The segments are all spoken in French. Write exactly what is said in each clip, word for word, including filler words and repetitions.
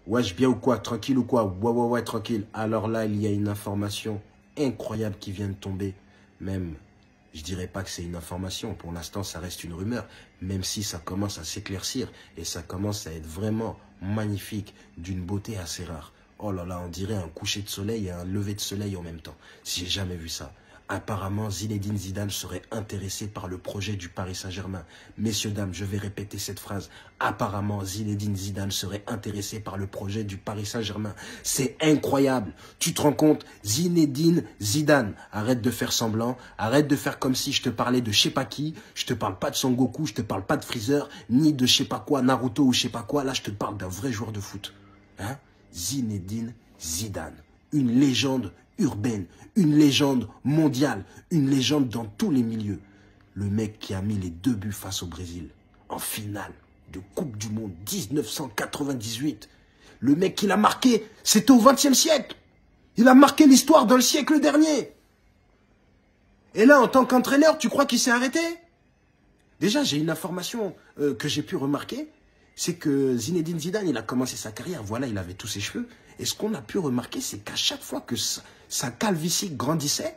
Wesh, bien ou quoi? Tranquille ou quoi? Ouais, ouais, ouais, tranquille. Alors là, il y a une information incroyable qui vient de tomber. Même, je dirais pas que c'est une information. Pour l'instant, ça reste une rumeur. Même si ça commence à s'éclaircir. Et ça commence à être vraiment magnifique. D'une beauté assez rare. Oh là là, on dirait un coucher de soleil et un lever de soleil en même temps. J'ai jamais vu ça. Apparemment, Zinedine Zidane serait intéressé par le projet du Paris Saint-Germain. Messieurs, dames, je vais répéter cette phrase. Apparemment, Zinedine Zidane serait intéressé par le projet du Paris Saint-Germain. C'est incroyable. Tu te rends compte? Zinedine Zidane. Arrête de faire semblant. Arrête de faire comme si je te parlais de je sais pas qui. Je te parle pas de Son Goku, je te parle pas de Freezer, ni de je sais pas quoi, Naruto ou je sais pas quoi. Là, je te parle d'un vrai joueur de foot. Hein? Zinedine Zidane. Une légende urbaine, une légende mondiale, une légende dans tous les milieux. Le mec qui a mis les deux buts face au Brésil, en finale de Coupe du Monde mille neuf cent quatre-vingt-dix-huit. Le mec qui l'a marqué, c'était au vingtième siècle. Il a marqué l'histoire dans le siècle dernier. Et là, en tant qu'entraîneur, tu crois qu'il s'est arrêté? Déjà, j'ai une information euh, que j'ai pu remarquer, c'est que Zinedine Zidane, il a commencé sa carrière, voilà, il avait tous ses cheveux. Et ce qu'on a pu remarquer, c'est qu'à chaque fois que sa, sa calvitie grandissait,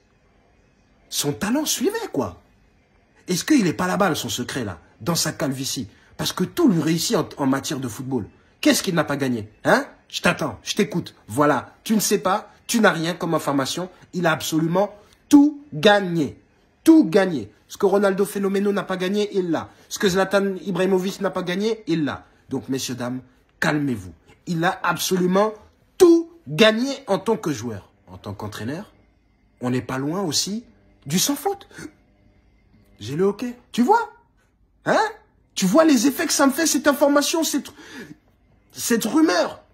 son talent suivait, quoi. Est-ce qu'il n'est pas là-bas, son secret, là, dans sa calvitie? Parce que tout lui réussit en, en matière de football. Qu'est-ce qu'il n'a pas gagné? Hein? Je t'attends, je t'écoute. Voilà, tu ne sais pas, tu n'as rien comme information. Il a absolument tout gagné. Tout gagné. Ce que Ronaldo Phénoméno n'a pas gagné, il l'a. Ce que Zlatan Ibrahimovic n'a pas gagné, il l'a. Donc, messieurs, dames, calmez-vous. Il a absolument tout gagné en tant que joueur. En tant qu'entraîneur, on n'est pas loin aussi du sans faute. J'ai le hockey. Tu vois? Hein? Tu vois les effets que ça me fait, cette information, cette, cette rumeur?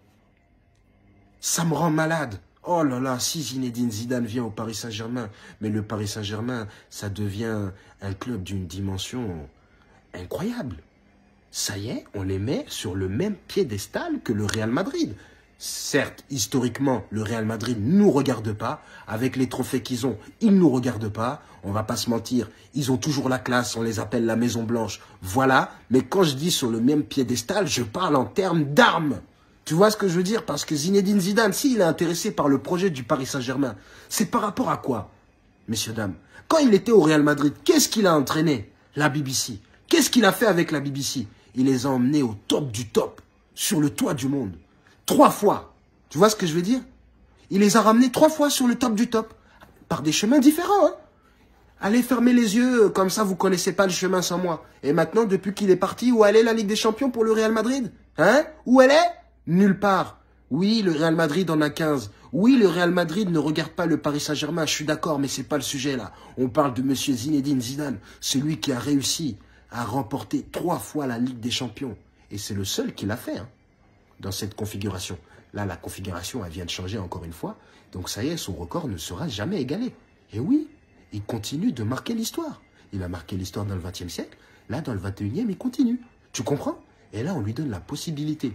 Ça me rend malade. Oh là là, si Zinedine Zidane vient au Paris Saint-Germain, mais le Paris Saint-Germain, ça devient un club d'une dimension incroyable. Ça y est, on les met sur le même piédestal que le Real Madrid. Certes, historiquement, le Real Madrid ne nous regarde pas. Avec les trophées qu'ils ont, ils ne nous regardent pas. On va pas se mentir, ils ont toujours la classe, on les appelle la Maison Blanche. Voilà, mais quand je dis sur le même piédestal, je parle en termes d'armes. Tu vois ce que je veux dire? Parce que Zinedine Zidane, s'il est intéressé par le projet du Paris Saint-Germain, c'est par rapport à quoi, messieurs, dames? Quand il était au Real Madrid, qu'est-ce qu'il a entraîné? La B B C. Qu'est-ce qu'il a fait avec la B B C? Il les a emmenés au top du top, sur le toit du monde. Trois fois. Tu vois ce que je veux dire? Il les a ramenés trois fois sur le top du top. Par des chemins différents. Hein? Allez fermer les yeux, comme ça vous connaissez pas le chemin sans moi. Et maintenant, depuis qu'il est parti, où elle est la Ligue des Champions pour le Real Madrid? Hein? Où elle est? Nulle part. Oui, le Real Madrid en a quinze. Oui, le Real Madrid ne regarde pas le Paris Saint-Germain, je suis d'accord, mais c'est pas le sujet là. On parle de monsieur Zinedine Zidane, celui qui a réussi à remporter trois fois la Ligue des Champions. Et c'est le seul qui l'a fait, hein, dans cette configuration. Là, la configuration, elle vient de changer encore une fois. Donc ça y est, son record ne sera jamais égalé. Et oui, il continue de marquer l'histoire. Il a marqué l'histoire dans le vingtième siècle. Là, dans le vingt et unième, il continue. Tu comprends? Et là, on lui donne la possibilité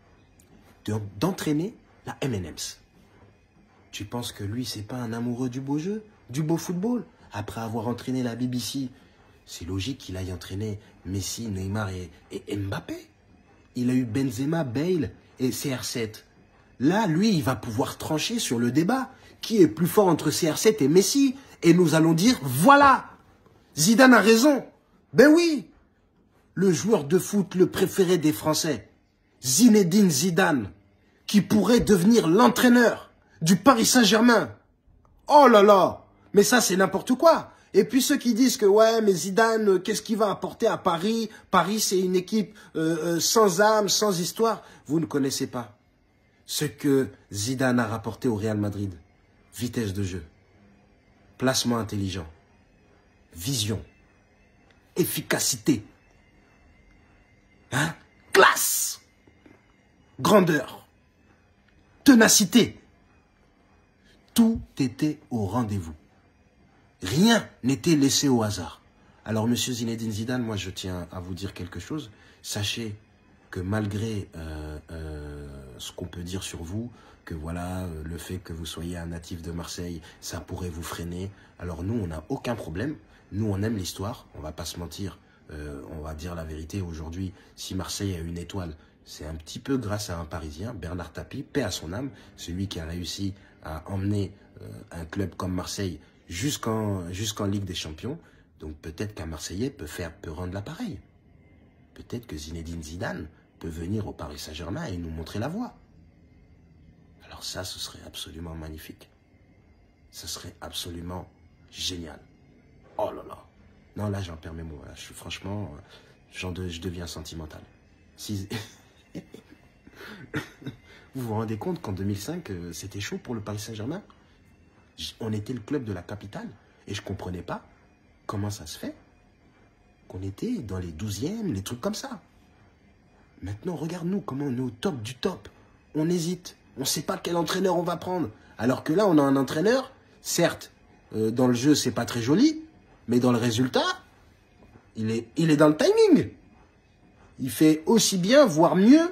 d'entraîner la M and M's. Tu penses que lui, c'est pas un amoureux du beau jeu, du beau football? Après avoir entraîné la B B C, c'est logique qu'il aille entraîner Messi, Neymar et, et Mbappé. Il a eu Benzema, Bale et C R sept. Là, lui, il va pouvoir trancher sur le débat. Qui est plus fort entre C R sept et Messi? Et nous allons dire, voilà, Zidane a raison. Ben oui, le joueur de foot le préféré des Français, Zinedine Zidane, qui pourrait devenir l'entraîneur du Paris Saint-Germain. Oh là là, mais ça c'est n'importe quoi. Et puis ceux qui disent que ouais, mais Zidane, euh, qu'est-ce qu'il va apporter à Paris? Paris c'est une équipe euh, euh, sans âme, sans histoire. Vous ne connaissez pas ce que Zidane a rapporté au Real Madrid. Vitesse de jeu, placement intelligent, vision, efficacité, hein? Classe, grandeur, ténacité. Tout était au rendez-vous. Rien n'était laissé au hasard. Alors, monsieur Zinedine Zidane, moi, je tiens à vous dire quelque chose. Sachez que malgré euh, euh, ce qu'on peut dire sur vous, que voilà, euh, le fait que vous soyez un natif de Marseille, ça pourrait vous freiner. Alors, nous, on n'a aucun problème. Nous, on aime l'histoire. On va pas se mentir. Euh, on va dire la vérité. Aujourd'hui, si Marseille a une étoile, c'est un petit peu grâce à un Parisien, Bernard Tapie, paix à son âme, celui qui a réussi à emmener euh, un club comme Marseille jusqu'en jusqu'en Ligue des Champions. Donc peut-être qu'un Marseillais peut, faire, peut rendre l'appareil. Peut-être que Zinedine Zidane peut venir au Paris Saint-Germain et nous montrer la voie. Alors ça, ce serait absolument magnifique. Ce serait absolument génial. Oh là là. Non, là, j'en perds mes mots. Là. Je suis franchement, de, je deviens sentimental. Si... Vous vous rendez compte qu'en deux mille cinq, c'était chaud pour le Paris Saint-Germain? On était le club de la capitale et je ne comprenais pas comment ça se fait qu'on était dans les douzièmes, les trucs comme ça. Maintenant, regarde-nous comment on est au top du top. On hésite. On ne sait pas quel entraîneur on va prendre. Alors que là, on a un entraîneur, certes, euh, dans le jeu, c'est pas très joli, mais dans le résultat, il est, il est dans le timing. Il fait aussi bien, voire mieux,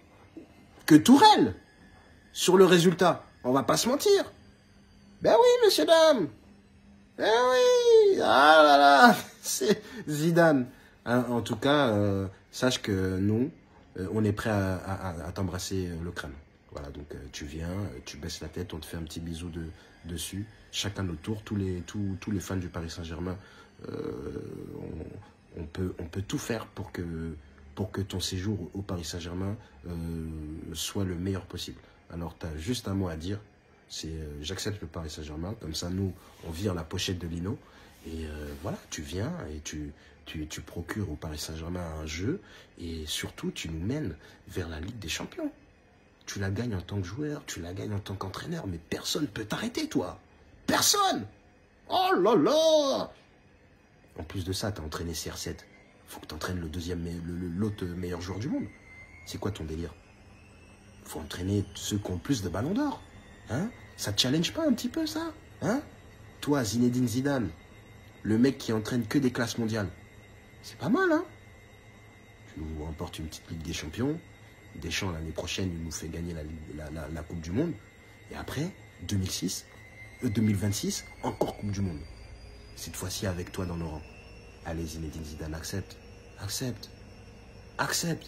que Tourelle sur le résultat. On va pas se mentir. Ben oui, monsieur, dame. Ben oui. Ah là là. C'est Zidane. Hein, en tout cas, euh, sache que nous, euh, on est prêt à, à, à t'embrasser le crâne. Voilà, donc euh, tu viens, tu baisses la tête, on te fait un petit bisou de, dessus. Chacun notre tour, tous les, tous, tous les fans du Paris Saint-Germain, euh, on, on, peut, on peut tout faire pour que, pour que ton séjour au Paris Saint-Germain euh, soit le meilleur possible. Alors, tu as juste un mot à dire, c'est euh, j'accepte le Paris Saint-Germain. Comme ça, nous, on vire la pochette de Lino. Et euh, voilà, tu viens et tu, tu, tu procures au Paris Saint-Germain un jeu. Et surtout, tu nous mènes vers la Ligue des Champions. Tu la gagnes en tant que joueur, tu la gagnes en tant qu'entraîneur, mais personne ne peut t'arrêter, toi. Personne. Oh là là. En plus de ça, tu as entraîné C R sept. Faut que tu entraînes le deuxième, l'autre meilleur joueur du monde. C'est quoi ton délire? Faut entraîner ceux qui ont le plus de ballons d'or. Hein? Ça te challenge pas un petit peu, ça? Hein? Toi, Zinedine Zidane, le mec qui entraîne que des classes mondiales. C'est pas mal, hein? Tu nous remportes une petite Ligue des Champions. Deschamps, l'année prochaine, il nous fait gagner la, la, la, la Coupe du Monde. Et après, deux mille six, euh, deux mille vingt-six, encore Coupe du Monde. Cette fois-ci avec toi dans nos rangs. Allez, Zinedine Zidane, accepte. Accepte. Accepte.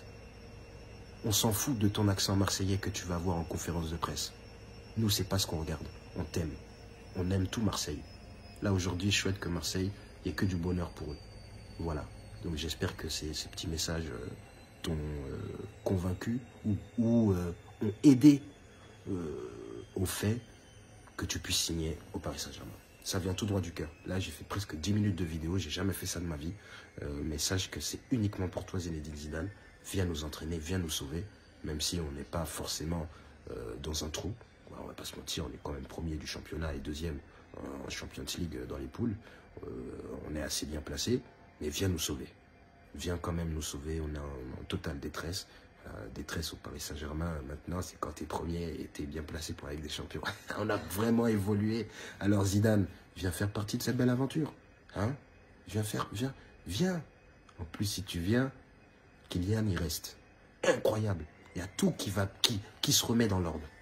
On s'en fout de ton accent marseillais que tu vas avoir en conférence de presse. Nous, c'est pas ce qu'on regarde. On t'aime. On aime tout Marseille. Là, aujourd'hui, je souhaite que Marseille, il n'y ait que du bonheur pour eux. Voilà. Donc, j'espère que ces, ces petits messages... Euh, t'ont euh, convaincu ou, ou euh, ont aidé euh, au fait que tu puisses signer au Paris Saint-Germain. Ça vient tout droit du cœur. Là, j'ai fait presque dix minutes de vidéo, j'ai jamais fait ça de ma vie. Euh, mais sache que c'est uniquement pour toi, Zinedine Zidane. Viens nous entraîner, viens nous sauver, même si on n'est pas forcément euh, dans un trou. On va pas se mentir, on est quand même premier du championnat et deuxième en Champions League dans les poules. Euh, on est assez bien placé, mais viens nous sauver. Viens quand même nous sauver, on est en, en totale détresse. Euh, détresse au Paris Saint-Germain, maintenant, c'est quand tu es premier et tu es bien placé pour la Ligue des Champions. On a vraiment évolué. Alors Zidane, viens faire partie de cette belle aventure. Hein? Viens faire, viens, viens. En plus, si tu viens, Kylian, il reste incroyable. Il y a tout qui, va, qui, qui se remet dans l'ordre.